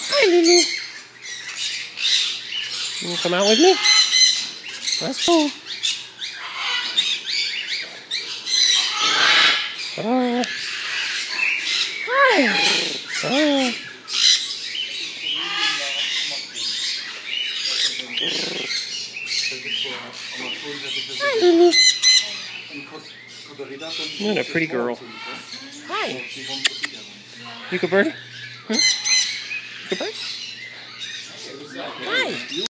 Hi, Lulu. You want to come out with me? Let's go. Oh. Hi. Oh. Hi, Lulu. What a pretty girl. Hi. You good bird? Hmm? Good bird? Hi.